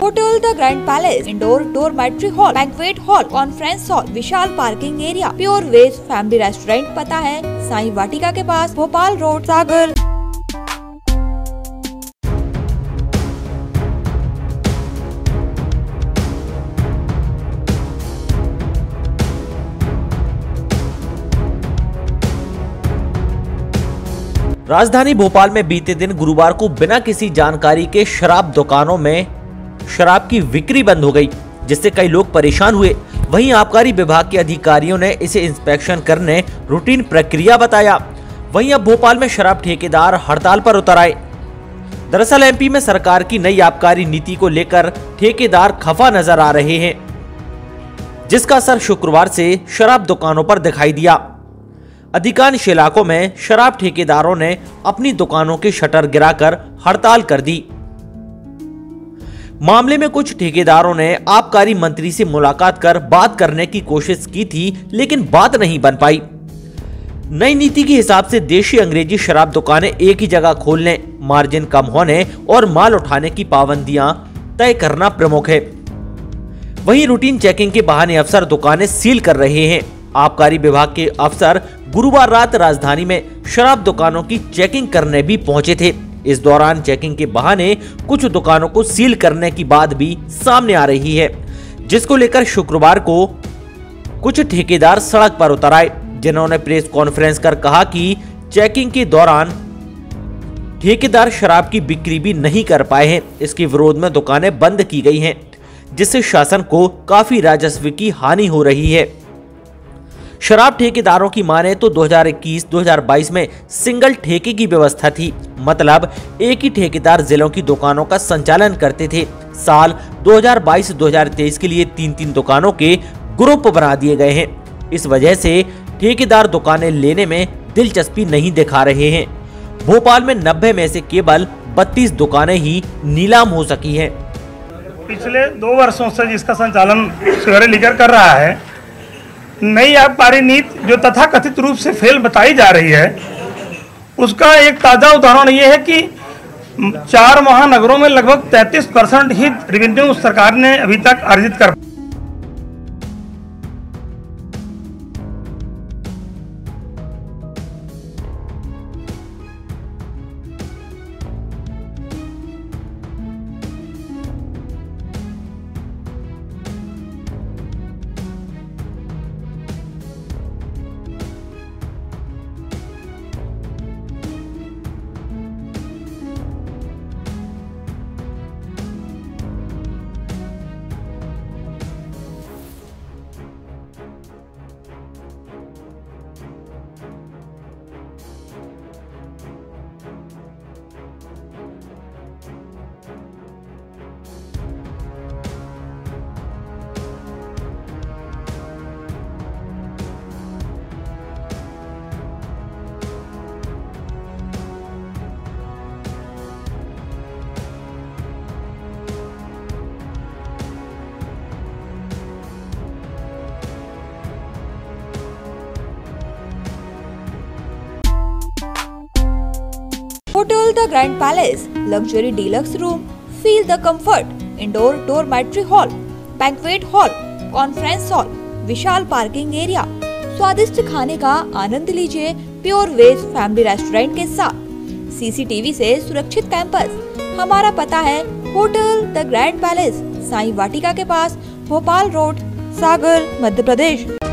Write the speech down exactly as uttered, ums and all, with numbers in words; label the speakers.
Speaker 1: Hotel the grand palace, indoor dormitory hall, banquet hall, conference hall, विशाल parking area, pure veg family restaurant. पता है साईं वाटिका के पास, Bhopal road, सागर।
Speaker 2: राजधानी भोपाल में बीते दिन गुरुवार को बिना किसी जानकारी के शराब दुकानों में शराब की बिक्री बंद हो गई, जिससे कई लोग परेशान हुए। वहीं आबकारी विभाग के अधिकारियों ने इसे इंस्पेक्शन करने रूटीन प्रक्रिया बताया। वहीं अब भोपाल में शराब ठेकेदार हड़ताल पर उतर आए। दरअसल एमपी में सरकार की नई आबकारी नीति को लेकर ठेकेदार खफा नजर आ रहे हैं, जिसका असर शुक्रवार से शराब दुकानों पर दिखाई दिया। अधिकांश इलाकों में शराब ठेकेदारों ने अपनी दुकानों के शटर गिराकर हड़ताल कर दी। मामले में कुछ ठेकेदारों ने आबकारी मंत्री से मुलाकात कर बात करने की कोशिश की थी, लेकिन बात नहीं बन पाई। नई नीति के हिसाब से देशी अंग्रेजी शराब दुकानें एक ही जगह खोलने, मार्जिन कम होने और माल उठाने की पाबंदियां तय करना प्रमुख है। वहीं रूटीन चेकिंग के बहाने अफसर दुकानें सील कर रहे हैं। आबकारी विभाग के अफसर गुरुवार रात राजधानी में शराब दुकानों की चेकिंग करने भी पहुंचे थे। इस दौरान चेकिंग के बहाने कुछ दुकानों को सील करने की बात भी सामने आ रही है, जिसको लेकर शुक्रवार को कुछ ठेकेदार सड़क पर उतर आए, जिन्होंने प्रेस कॉन्फ्रेंस कर कहा कि चेकिंग के दौरान ठेकेदार शराब की बिक्री भी नहीं कर पाए हैं। इसके विरोध में दुकानें बंद की गई हैं, जिससे शासन को काफी राजस्व की हानि हो रही है। शराब ठेकेदारों की माने तो दो हज़ार इक्कीस दो हज़ार बाईस में सिंगल ठेके की व्यवस्था थी, मतलब एक ही ठेकेदार जिलों की दुकानों का संचालन करते थे। साल दो हज़ार बाईस दो हज़ार तेईस के लिए तीन तीन दुकानों के ग्रुप बना दिए गए हैं। इस वजह से ठेकेदार दुकानें लेने में दिलचस्पी नहीं दिखा रहे हैं। भोपाल में नब्बे में से केवल बत्तीस दुकानें ही नीलाम हो सकी हैं।
Speaker 3: पिछले दो वर्षों से जिसका संचालन सवेरे लीकर कर रहा है, नई आबकारी नीति जो तथाकथित रूप से फेल बताई जा रही है, उसका एक ताज़ा उदाहरण ये है कि चार महानगरों में लगभग तैंतीस परसेंट ही रेवेन्यू सरकार ने अभी तक अर्जित कर
Speaker 1: hotel the grand palace, luxury deluxe room, feel the comfort, indoor dormitory hall, banquet hall, conference hall, विशाल पार्किंग एरिया, स्वादिष्ट खाने का आनंद लीजिए प्योर वेज फैमिली रेस्टोरेंट के साथ। सीसीटीवी से सुरक्षित कैंपस। हमारा पता है hotel the grand palace, Sai Vatika के पास, भोपाल रोड, सागर, मध्य प्रदेश।